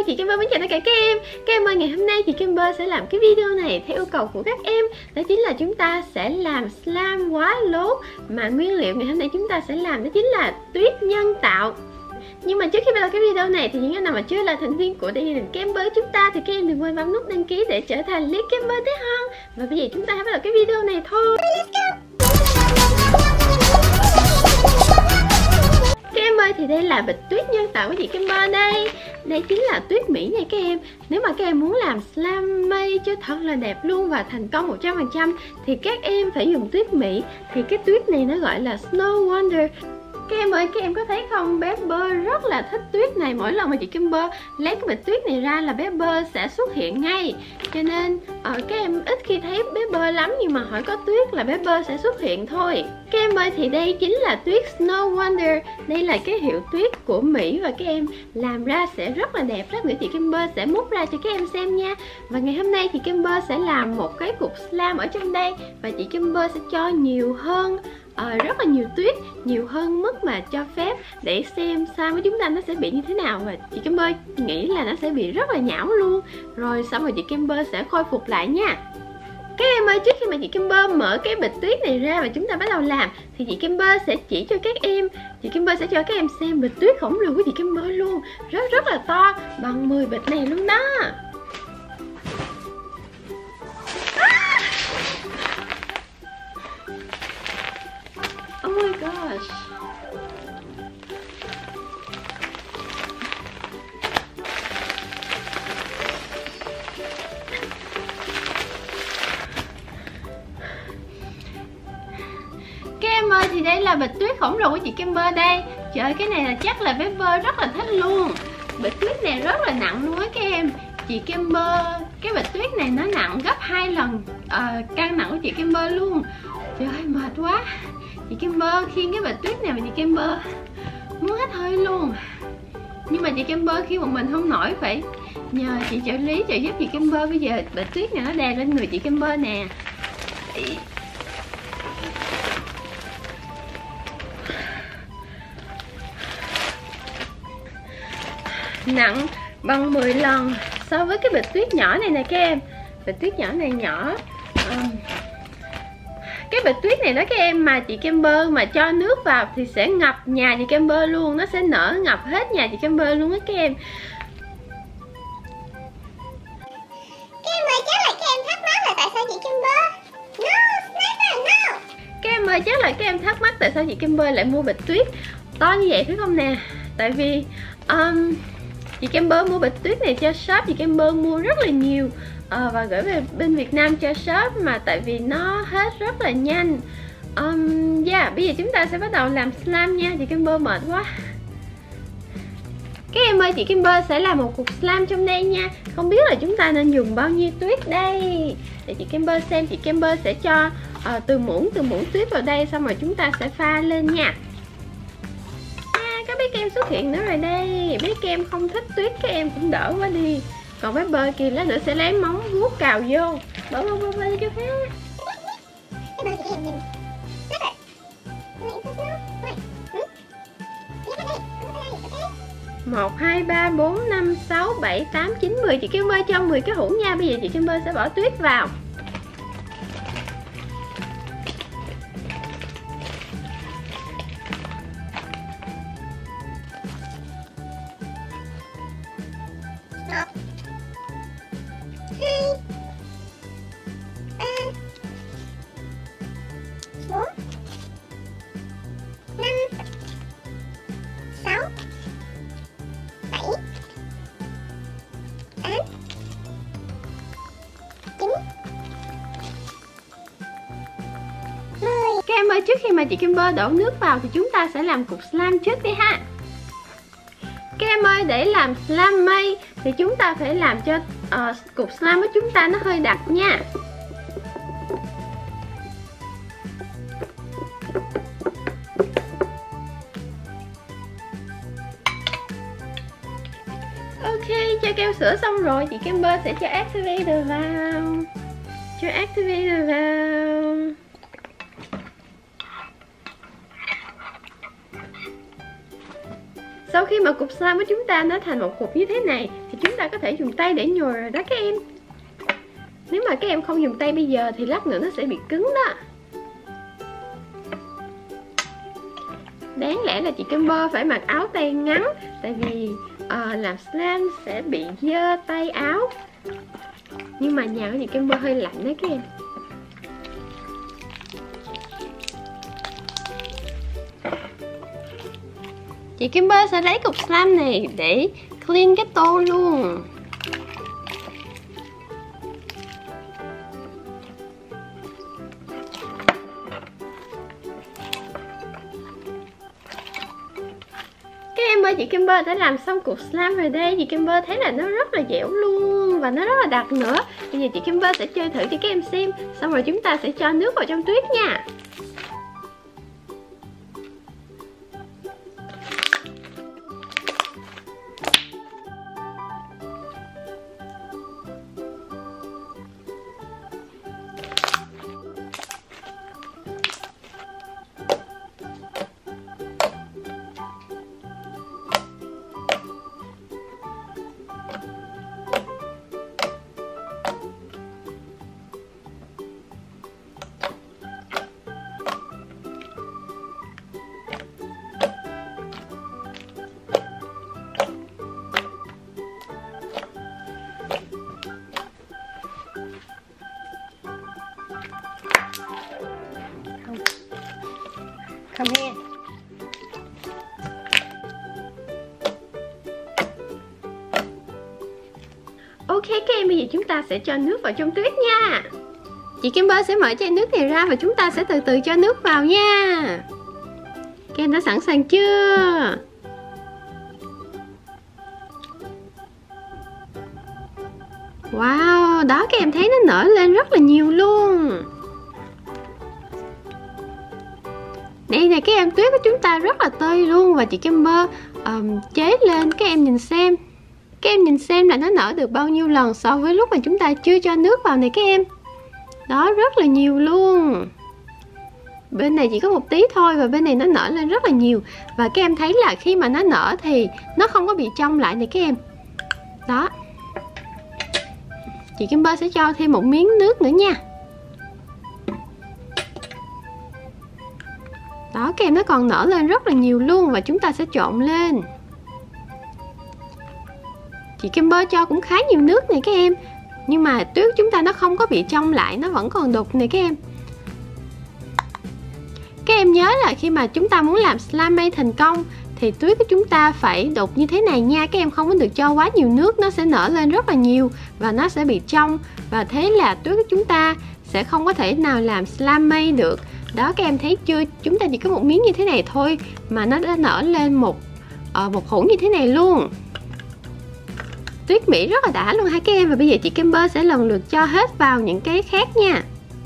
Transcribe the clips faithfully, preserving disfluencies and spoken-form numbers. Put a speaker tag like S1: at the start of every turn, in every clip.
S1: chị Kimber muốn chào tất cả các em. Các em ơi, ngày hôm nay chị Kimber sẽ làm cái video này theo yêu cầu của các em. Đó chính là chúng ta sẽ làm slime quá lố. Mà nguyên liệu ngày hôm nay chúng ta sẽ làm đó chính là tuyết nhân tạo. Nhưng mà trước khi bắt đầu cái video này thì những anh nào mà chưa là thành viên của gia đình Kimber chúng ta thì các em đừng quên bấm nút đăng ký để trở thành Lý Kimber tiếp hơn. Và bây giờ chúng ta hãy bắt đầu cái video này thôi. Let's go. Các em ơi, thì đây là bịch tuyết nhân tạo của chị Kimber đây. Đây chính là tuyết Mỹ nha các em. Nếu mà các em muốn làm slime mây cho thật là đẹp luôn và thành công một trăm phần trăm thì các em phải dùng tuyết Mỹ. Thì cái tuyết này nó gọi là Snow Wonder. Các em ơi, các em có thấy không, bé Bơ rất là thích tuyết này. Mỗi lần mà chị Kimber lấy cái bịch tuyết này ra là bé Bơ sẽ xuất hiện ngay. Cho nên uh, các em ít khi thấy bé Bơ lắm, nhưng mà hỏi có tuyết là bé Bơ sẽ xuất hiện thôi. Các em ơi, thì đây chính là tuyết Snow Wonder. Đây là cái hiệu tuyết của Mỹ và các em làm ra sẽ rất là đẹp. Lát nữa chị Kimber sẽ múc ra cho các em xem nha. Và ngày hôm nay thì Kimber sẽ làm một cái cục slime ở trong đây. Và chị Kimber sẽ cho nhiều hơn Ờ, rất là nhiều tuyết, nhiều hơn mức mà cho phép, để xem slime của chúng ta nó sẽ bị như thế nào. Và chị Kimber nghĩ là nó sẽ bị rất là nhão luôn. Rồi xong rồi chị Kimber sẽ khôi phục lại nha. Các em ơi, trước khi mà chị Kimber mở cái bịch tuyết này ra và chúng ta bắt đầu làm thì chị Kimber sẽ chỉ cho các em. Chị Kimber sẽ cho các em xem bịch tuyết khổng lồ của chị Kimber luôn. Rất rất là to, bằng mười bịch này luôn đó. Oh my gosh. Các em ơi, thì đây là bịch tuyết khổng lồ của chị Kimber đây. Trời ơi, cái này là chắc là bé Bơ rất là thích luôn. Bịch tuyết này rất là nặng luôn á các em. Chị Kimber, cái bịch tuyết này nó nặng gấp hai lần uh, cân nặng của chị Kimber luôn. Trời ơi, mệt quá. Chị Kimber khiêng cái bịch tuyết này mà chị Kimber muốn hết hơi luôn. Nhưng mà chị Kimber khiêng một mình không nổi, phải nhờ chị trợ lý trợ giúp chị Kimber. Bây giờ bịch tuyết này nó đè lên người chị Kimber nè. Nặng bằng mười lần so với cái bịch tuyết nhỏ này nè các em. Bịch tuyết nhỏ này nhỏ um, cái bịch tuyết này đó các em, mà chị Kimber mà cho nước vào thì sẽ ngập nhà chị Kimber luôn. Nó sẽ nở ngập hết nhà chị Kimber luôn á các em.
S2: Các em ơi, chắc là các em thắc mắc là tại sao chị Kimber No, never, no.
S1: Các em ơi, chắc là các em thắc mắc tại sao chị Kimber lại mua bịch tuyết to như vậy phải không nè. Tại vì um, chị Kimber mua bịch tuyết này cho shop. Chị Kimber mua rất là nhiều à, và gửi về bên Việt Nam cho shop. Mà tại vì nó hết rất là nhanh. um, Yeah, bây giờ chúng ta sẽ bắt đầu làm slime nha. Chị Kimber mệt quá. Các em ơi, chị Kimber sẽ làm một cục slime trong đây nha. Không biết là chúng ta nên dùng bao nhiêu tuyết đây. Để chị Kimber xem. Chị Kimber sẽ cho uh, từ muỗng từ muỗng tuyết vào đây. Xong rồi chúng ta sẽ pha lên nha. Các bé kem xuất hiện nữa rồi đây. Bé kem không thích tuyết, các em cũng đỡ quá đi. Còn bé Bơ kia lát nữa sẽ lấy móng vuốt cào vô. Bơ bơ bơ bơ cho phép. Một, hai, ba, bốn, năm, sáu, bảy, tám, chín, mười. Chị Kimber cho mười cái hũ nha. Bây giờ chị Kimber sẽ bỏ tuyết vào. Các em ơi, trước khi mà chị Kimber đổ nước vào thì chúng ta sẽ làm cục slime trước đi ha. Các em ơi, để làm slime mây thì chúng ta phải làm cho uh, cục slime của chúng ta nó hơi đặc nha. Ok, cho keo sữa xong rồi, chị Kimber sẽ cho activator vào. Cho activator vào. Sau khi mà cục slime của chúng ta nó thành một cục như thế này thì chúng ta có thể dùng tay để nhồi rồi đó các em. Nếu mà các em không dùng tay bây giờ thì lát nữa nó sẽ bị cứng đó. Đáng lẽ là chị Kimber phải mặc áo tay ngắn, tại vì uh, làm slime sẽ bị dơ tay áo. Nhưng mà nhà của chị Kimber hơi lạnh đấy các em. Chị Kimber sẽ lấy cục slime này để clean cái tô luôn. Các em ơi, chị Kimber đã làm xong cục slime rồi đây. Chị Kimber thấy là nó rất là dẻo luôn và nó rất là đặc nữa. Bây giờ chị Kimber sẽ chơi thử cho các em xem. Xong rồi chúng ta sẽ cho nước vào trong tuyết nha. Come here. Ok các em, bây giờ chúng ta sẽ cho nước vào trong tuyết nha. Chị Kimber sẽ mở chai nước này ra và chúng ta sẽ từ từ cho nước vào nha. Các em đã sẵn sàng chưa? Wow, đó các em thấy nó nở lên rất là nhiều luôn. Đây nè các em, tuyết của chúng ta rất là tơi luôn. Và chị Kimber um, chế lên, các em nhìn xem. Các em nhìn xem là nó nở được bao nhiêu lần so với lúc mà chúng ta chưa cho nước vào này các em. Đó, rất là nhiều luôn. Bên này chỉ có một tí thôi và bên này nó nở lên rất là nhiều. Và các em thấy là khi mà nó nở thì nó không có bị trong lại này các em. Đó. Chị Kimber sẽ cho thêm một miếng nước nữa nha. Đó, các em nó còn nở lên rất là nhiều luôn. Và chúng ta sẽ trộn lên. Chị Kimber cho cũng khá nhiều nước này các em. Nhưng mà tuyết chúng ta nó không có bị trong lại, nó vẫn còn đục này các em. Các em nhớ là khi mà chúng ta muốn làm slime made thành công thì tuyết của chúng ta phải đục như thế này nha. Các em không có được cho quá nhiều nước, nó sẽ nở lên rất là nhiều và nó sẽ bị trong. Và thế là tuyết của chúng ta sẽ không có thể nào làm slime made được. Đó, các em thấy chưa? Chúng ta chỉ có một miếng như thế này thôi mà nó đã nở lên một uh, một hũ như thế này luôn. Tuyết Mỹ rất là đã luôn ha các em. Và bây giờ chị Kimber sẽ lần lượt cho hết vào những cái khác nha.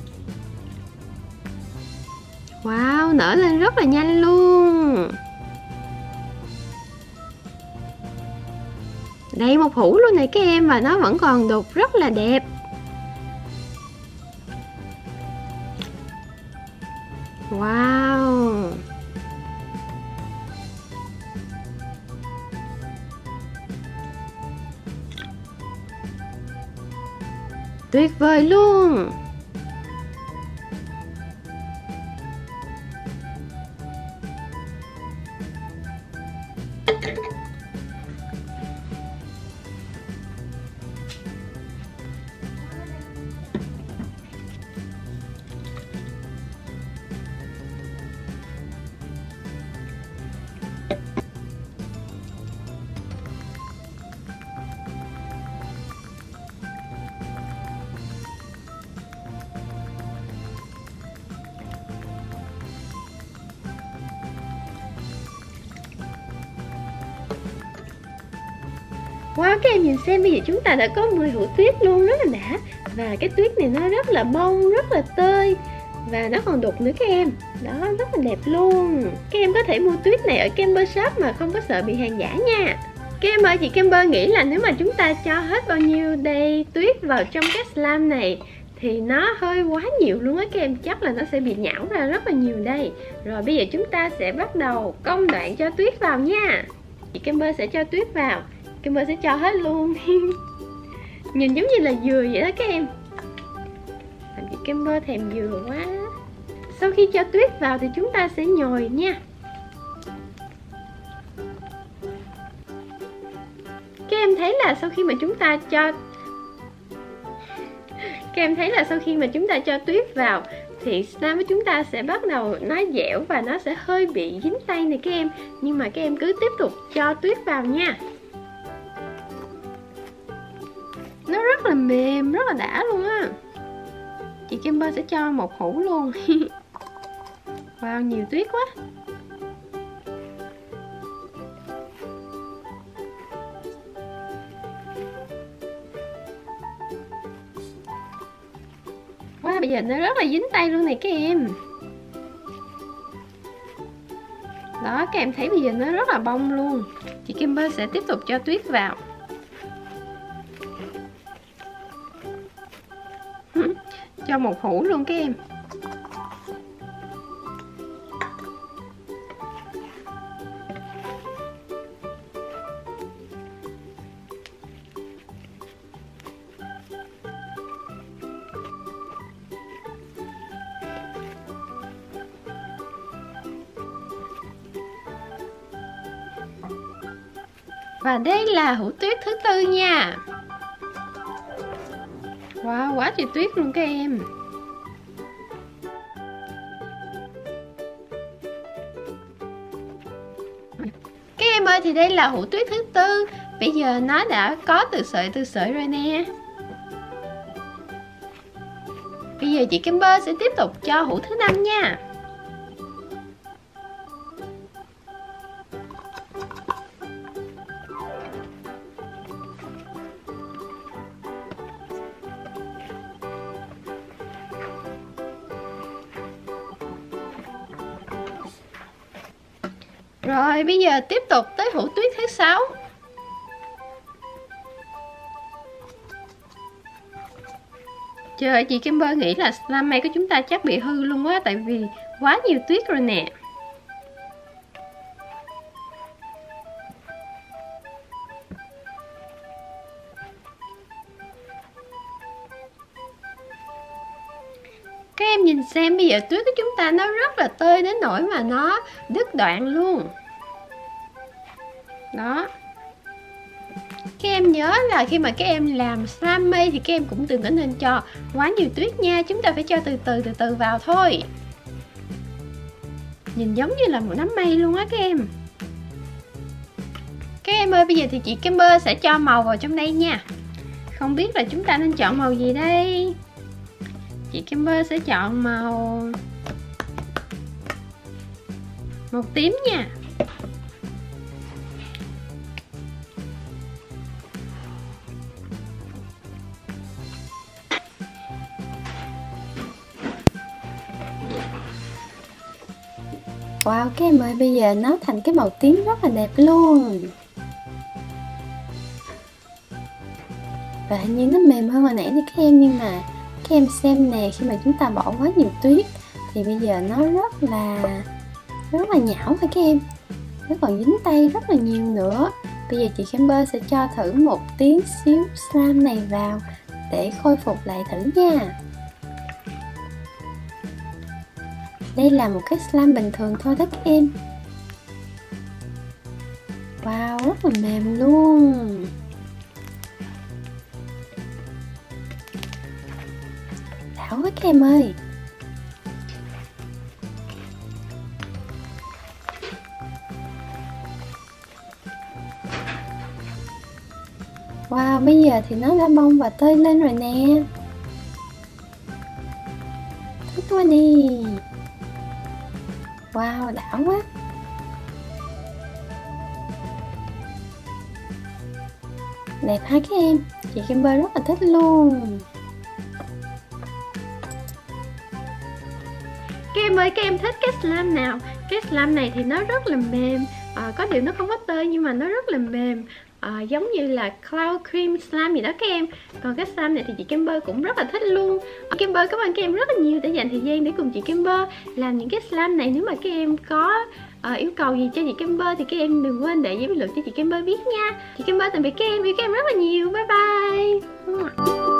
S1: Wow, nở lên rất là nhanh luôn. Đây một hũ luôn này các em. Và nó vẫn còn đục rất là đẹp. Wow. Tuyệt vời luôn. Wow, các em nhìn xem, bây giờ chúng ta đã có mười hũ tuyết luôn, rất là đã. Và cái tuyết này nó rất là bông, rất là tơi. Và nó còn đục nữa các em. Đó, rất là đẹp luôn. Các em có thể mua tuyết này ở Kimber Shop mà không có sợ bị hàng giả nha. Các em ơi, chị Kimber nghĩ là nếu mà chúng ta cho hết bao nhiêu đây tuyết vào trong cái slime này thì nó hơi quá nhiều luôn á các em. Chắc là nó sẽ bị nhão ra rất là nhiều đây. Rồi bây giờ chúng ta sẽ bắt đầu công đoạn cho tuyết vào nha. Chị Kimber sẽ cho tuyết vào. Kimber sẽ cho hết luôn. Nhìn giống như là dừa vậy đó các em. Làm chị Kimber thèm dừa quá. Sau khi cho tuyết vào thì chúng ta sẽ nhồi nha. Các em thấy là sau khi mà chúng ta cho Các em thấy là sau khi mà chúng ta cho tuyết vào thì slime của chúng ta sẽ bắt đầu nó dẻo và nó sẽ hơi bị dính tay này các em. Nhưng mà các em cứ tiếp tục cho tuyết vào nha. Nó rất là mềm, rất là đã luôn á. Chị Kimber sẽ cho một hũ luôn. Wow, nhiều tuyết quá. Wow, bây giờ nó rất là dính tay luôn này các em. Đó, các em thấy bây giờ nó rất là bông luôn. Chị Kimber sẽ tiếp tục cho tuyết vào. Cho một hũ luôn các em. Và đây là hũ tuyết thứ tư nha. Wow, quá trời tuyết luôn các em. Các em ơi, thì đây là hũ tuyết thứ tư. Bây giờ nó đã có từ sợi từ sợi rồi nè. Bây giờ chị Kimber sẽ tiếp tục cho hũ thứ năm nha. Rồi bây giờ tiếp tục tới hũ tuyết thứ sáu. Trời, chị Kimber nghĩ là slime này của chúng ta chắc bị hư luôn quá, tại vì quá nhiều tuyết rồi nè. Các em nhìn xem, bây giờ tuyết của chúng ta nó rất là tơi đến nỗi mà nó đứt đoạn luôn. Đó. Các em nhớ là khi mà các em làm slime mây thì các em cũng đừng có nên cho quá nhiều tuyết nha. Chúng ta phải cho từ từ từ từ vào thôi. Nhìn giống như là một nắm mây luôn á các em. Các em ơi, bây giờ thì chị Kimber sẽ cho màu vào trong đây nha. Không biết là chúng ta nên chọn màu gì đây. Chị Kimber sẽ chọn màu màu tím nha. Wow, các em ơi, bây giờ nó thành cái màu tím rất là đẹp luôn. Và hình như nó mềm hơn hồi nãy đấy các em. Nhưng mà các em xem nè, khi mà chúng ta bỏ quá nhiều tuyết thì bây giờ nó rất là rất là nhão thôi các em. Nó còn dính tay rất là nhiều nữa. Bây giờ chị Kimber sẽ cho thử một tí xíu slime này vào để khôi phục lại thử nha. Đây là một cái slime bình thường thôi đó các em. Wow, rất là mềm luôn. Đảo quá các em ơi. Wow, bây giờ thì nó đã bông và tơi lên rồi nè. Thích quá đi. Wow, đảo quá. Đẹp ha các em. Chị Kimber rất là thích luôn. Các em ơi, các em thích cái slime nào? Cái slime này thì nó rất là mềm, à, có điều nó không có tơi nhưng mà nó rất là mềm. uh, giống như là cloud cream slime gì đó các em. Còn cái slime này thì chị Kimber cũng rất là thích luôn. Kimber cảm ơn các em rất là nhiều đã dành thời gian để cùng chị Kimber làm những cái slime này. Nếu mà các em có uh, yêu cầu gì cho chị Kimber thì các em đừng quên để dưới bình luận cho chị Kimber biết nha. Chị Kimber tạm biệt các em, yêu các em rất là nhiều. Bye bye.